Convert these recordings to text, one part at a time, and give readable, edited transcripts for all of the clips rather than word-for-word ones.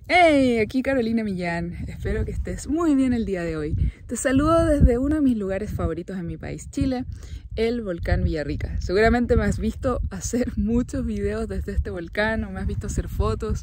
Hey, aquí Carolina Millán. Espero que estés muy bien el día de hoy. Te saludo desde uno de mis lugares favoritos en mi país, Chile, el volcán Villarrica. Seguramente me has visto hacer muchos videos desde este volcán o me has visto hacer fotos.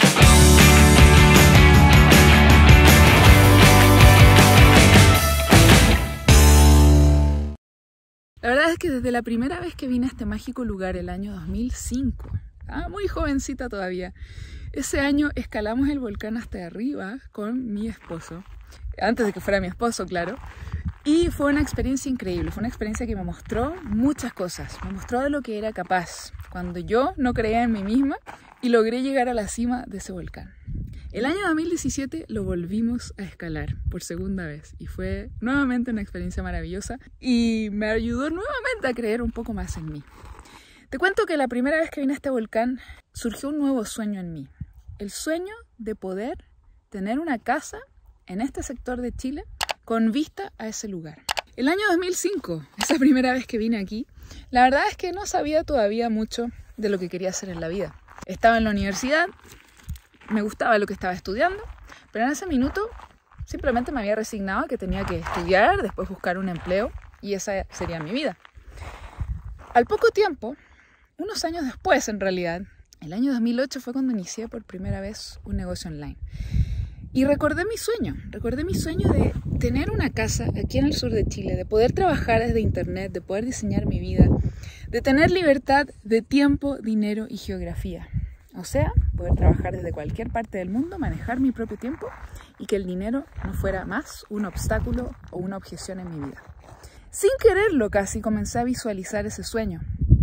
La verdad es que desde la primera vez que vine a este mágico lugar, el año 2005, muy jovencita todavía, ese año escalamos el volcán hasta arriba con mi esposo, antes de que fuera mi esposo, claro, y fue una experiencia increíble, fue una experiencia que me mostró muchas cosas, me mostró de lo que era capaz cuando yo no creía en mí misma y logré llegar a la cima de ese volcán. El año 2017 lo volvimos a escalar por segunda vez y fue nuevamente una experiencia maravillosa y me ayudó nuevamente a creer un poco más en mí. Te cuento que la primera vez que vine a este volcán surgió un nuevo sueño en mí. El sueño de poder tener una casa en este sector de Chile con vista a ese lugar. El año 2005, esa primera vez que vine aquí, la verdad es que no sabía todavía mucho de lo que quería hacer en la vida. Estaba en la universidad, me gustaba lo que estaba estudiando, pero en ese minuto simplemente me había resignado a que tenía que estudiar, después buscar un empleo y esa sería mi vida. Al poco tiempo, unos años después en realidad, el año 2008 fue cuando inicié por primera vez un negocio online. Y recordé mi sueño de tener una casa aquí en el sur de Chile, de poder trabajar desde internet, de poder diseñar mi vida, de tener libertad de tiempo, dinero y geografía. O sea, poder trabajar desde cualquier parte del mundo, manejar mi propio tiempo y que el dinero no fuera más un obstáculo o una objeción en mi vida. Sin quererlo casi comencé a visualizar ese sueño.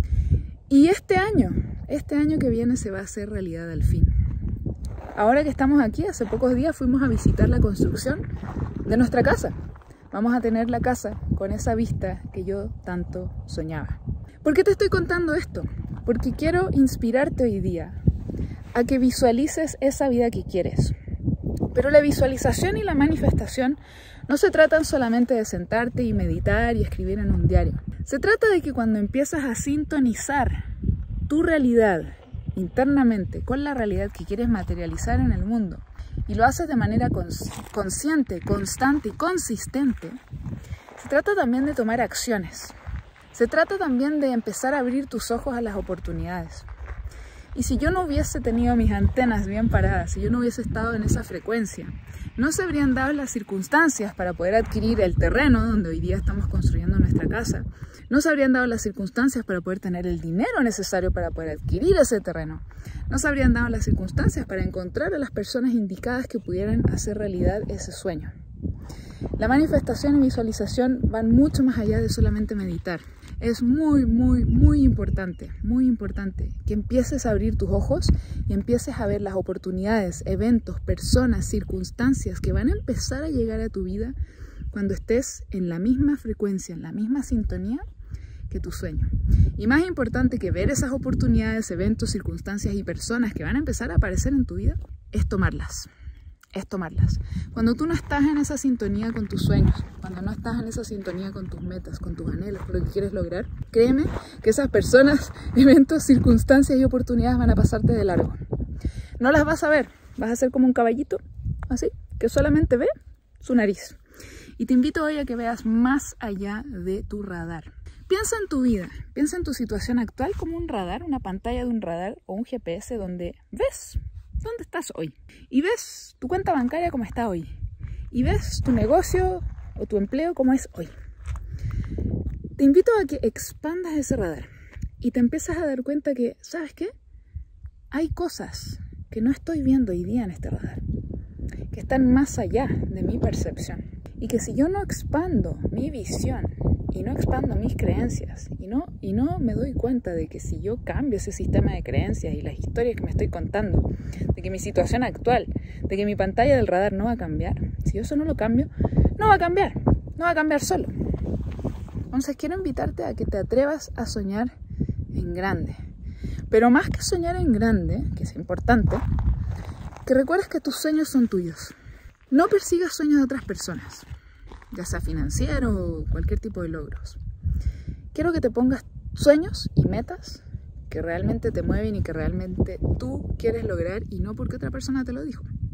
Y este año que viene se va a hacer realidad al fin. Ahora que estamos aquí, hace pocos días fuimos a visitar la construcción de nuestra casa. Vamos a tener la casa con esa vista que yo tanto soñaba. ¿Por qué te estoy contando esto? Porque quiero inspirarte hoy día a que visualices esa vida que quieres. Pero la visualización y la manifestación no se tratan solamente de sentarte y meditar y escribir en un diario. Se trata de que cuando empiezas a sintonizar tu realidad internamente con la realidad que quieres materializar en el mundo y lo haces de manera consciente, constante y consistente, se trata también de tomar acciones. Se trata también de empezar a abrir tus ojos a las oportunidades. Y si yo no hubiese tenido mis antenas bien paradas, si yo no hubiese estado en esa frecuencia, no se habrían dado las circunstancias para poder adquirir el terreno donde hoy día estamos construyendo nuestra casa. No se habrían dado las circunstancias para poder tener el dinero necesario para poder adquirir ese terreno. No se habrían dado las circunstancias para encontrar a las personas indicadas que pudieran hacer realidad ese sueño. La manifestación y visualización van mucho más allá de solamente meditar. Es muy importante que empieces a abrir tus ojos y empieces a ver las oportunidades, eventos, personas, circunstancias que van a empezar a llegar a tu vida cuando estés en la misma frecuencia, en la misma sintonía que tu sueño. Y más importante que ver esas oportunidades, eventos, circunstancias y personas que van a empezar a aparecer en tu vida, es tomarlas. Cuando tú no estás en esa sintonía con tus sueños, cuando no estás en esa sintonía con tus metas, con tus anhelos, con lo que quieres lograr, créeme que esas personas, eventos, circunstancias y oportunidades van a pasarte de largo. No las vas a ver, vas a ser como un caballito, así, que solamente ve su nariz. Y te invito hoy a que veas más allá de tu radar. Piensa en tu vida, piensa en tu situación actual como un radar, una pantalla de un radar o un GPS donde ves dónde estás hoy. Y ves tu cuenta bancaria como está hoy. Y ves tu negocio o tu empleo como es hoy. Te invito a que expandas ese radar y te empiezas a dar cuenta que, ¿sabes qué? Hay cosas que no estoy viendo hoy día en este radar, que están más allá de mi percepción. Y que si yo no expando mi visión y no expando mis creencias y no me doy cuenta de que si yo cambio ese sistema de creencias y las historias que me estoy contando, de que mi situación actual, de que mi pantalla del radar no va a cambiar, si yo eso no lo cambio, no va a cambiar solo. Entonces quiero invitarte a que te atrevas a soñar en grande. Pero más que soñar en grande, que es importante, que recuerdes que tus sueños son tuyos. No persigas sueños de otras personas, ya sea financiero o cualquier tipo de logros. Quiero que te pongas sueños y metas que realmente te mueven y que realmente tú quieres lograr y no porque otra persona te lo dijo.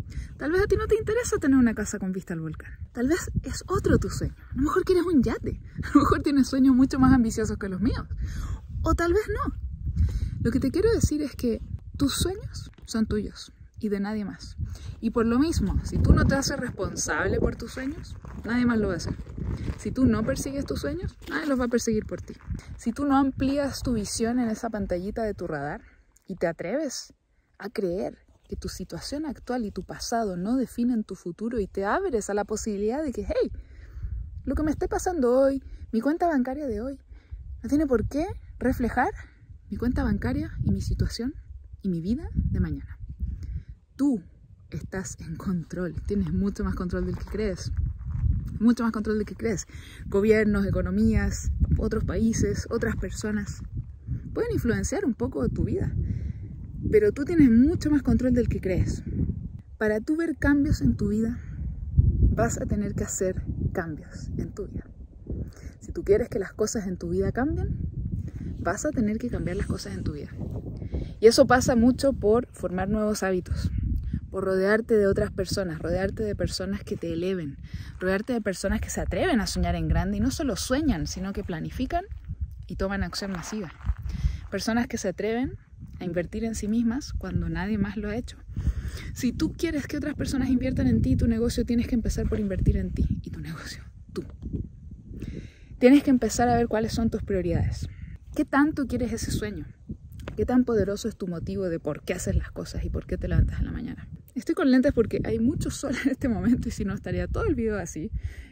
Tal vez a ti no te interesa tener una casa con vista al volcán. Tal vez es otro tu sueño. A lo mejor quieres un yate. A lo mejor tienes sueños mucho más ambiciosos que los míos. O tal vez no. Lo que te quiero decir es que tus sueños son tuyos y de nadie más. Y por lo mismo, si tú no te haces responsable por tus sueños, nadie más lo va a hacer. Si tú no persigues tus sueños, nadie los va a perseguir por ti. Si tú no amplías tu visión en esa pantallita de tu radar y te atreves a creer que tu situación actual y tu pasado no definen tu futuro y te abres a la posibilidad de que, hey, lo que me esté pasando hoy, mi cuenta bancaria de hoy, no tiene por qué reflejar mi cuenta bancaria y mi situación y mi vida de mañana. Tú estás en control, tienes mucho más control del que crees. Mucho más control del que crees. Gobiernos, economías, otros países, otras personas pueden influenciar un poco tu vida, pero tú tienes mucho más control del que crees. Para tú ver cambios en tu vida, vas a tener que hacer cambios en tu vida. Si tú quieres que las cosas en tu vida cambien, vas a tener que cambiar las cosas en tu vida. Y eso pasa mucho por formar nuevos hábitos, por rodearte de otras personas, rodearte de personas que te eleven, rodearte de personas que se atreven a soñar en grande y no solo sueñan, sino que planifican y toman acción masiva. Personas que se atreven a invertir en sí mismas cuando nadie más lo ha hecho. Si tú quieres que otras personas inviertan en ti, tu negocio, tienes que empezar por invertir en ti y tu negocio, tú. Tienes que empezar a ver cuáles son tus prioridades. ¿Qué tanto quieres ese sueño? ¿Qué tan poderoso es tu motivo de por qué haces las cosas y por qué te levantas en la mañana? Estoy con lentes porque hay mucho sol en este momento y si no estaría todo el video así.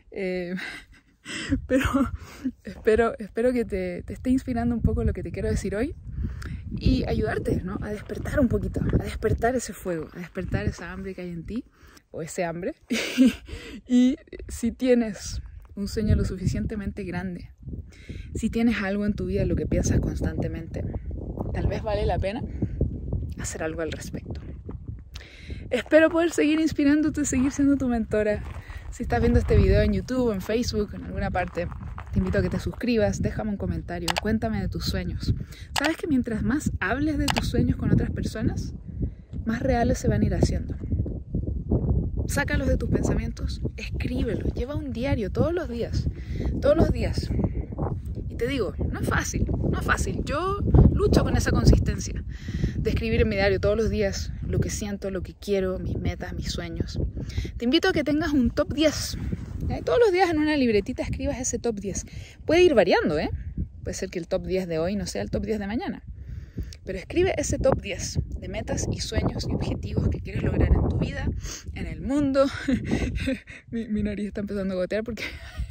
Pero espero que te esté inspirando un poco lo que te quiero decir hoy y ayudarte, ¿no? A despertar un poquito, a despertar ese fuego, a despertar esa hambre que hay en ti, o ese hambre. Y si tienes un sueño lo suficientemente grande, si tienes algo en tu vida en lo que piensas constantemente, tal vez vale la pena hacer algo al respecto. Espero poder seguir inspirándote, seguir siendo tu mentora. Si estás viendo este video en YouTube, en Facebook, en alguna parte, te invito a que te suscribas, déjame un comentario, cuéntame de tus sueños. ¿Sabes que mientras más hables de tus sueños con otras personas, más reales se van a ir haciendo? Sácalos de tus pensamientos, escríbelos, lleva un diario todos los días. Y te digo, no es fácil. Yo lucho con esa consistencia de escribir en mi diario todos los días lo que siento, lo que quiero, mis metas, mis sueños. Te invito a que tengas un top 10. Todos los días en una libretita escribas ese top 10. Puede ir variando, ¿eh? Puede ser que el top 10 de hoy no sea el top 10 de mañana. Pero escribe ese top 10 de metas y sueños y objetivos que quieres lograr en tu vida, en el mundo. mi nariz está empezando a gotear porque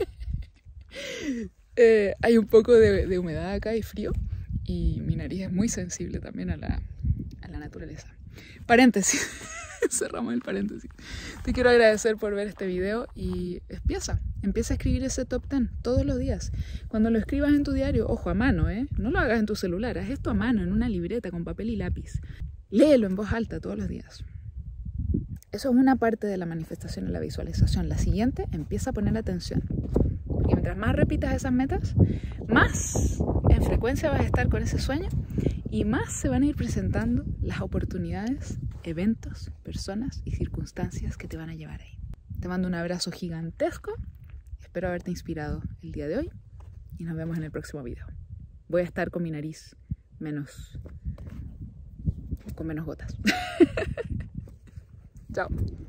hay un poco de humedad acá y frío. Y mi nariz es muy sensible también a la naturaleza. Paréntesis. Cerramos el paréntesis. Te quiero agradecer por ver este video y empieza a escribir ese top 10 todos los días. Cuando lo escribas en tu diario, ojo, a mano, no lo hagas en tu celular, haz esto a mano, en una libreta con papel y lápiz. Léelo en voz alta todos los días. Eso es una parte de la manifestación y la visualización. La siguiente, empieza a poner atención. Porque mientras más repitas esas metas, más en frecuencia vas a estar con ese sueño y más se van a ir presentando las oportunidades, eventos, personas y circunstancias que te van a llevar ahí. Te mando un abrazo gigantesco, espero haberte inspirado el día de hoy y nos vemos en el próximo video. Voy a estar con mi nariz con menos gotas. Chao.